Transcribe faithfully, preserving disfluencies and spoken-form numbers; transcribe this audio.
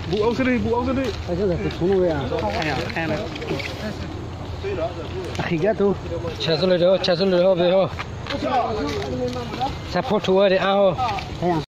Bụ ông xin đi, bụ ông xin đi. Bây giờ là phải xuống rồi à? Hay à, hay này. Khi ghé tu. Chạy xuống rồi đó, chạy xuống rồi đó về ho. Chạy phố thua để ao. Thấy à?